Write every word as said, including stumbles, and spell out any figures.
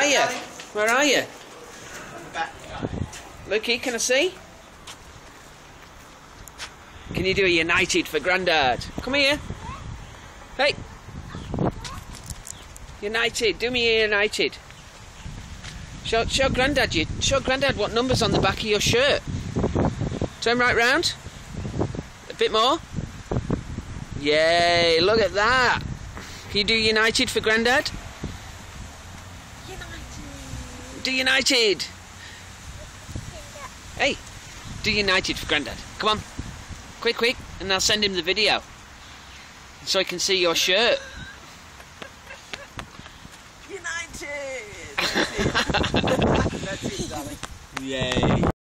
you? Where are you? Lukey, can I see? Can you do a United for Grandad? Come here. Hey. United. Do me a United. Show, show Grandad you. Show Grandad what number's on the back of your shirt. Turn right round. A bit more. Yay! Look at that. Can you do United for Grandad? United. Do United. Hey, do United for Grandad. Come on. Quick, quick, and I'll send him the video. So he can see your shirt. United! That's it, That's it, darling. Yay.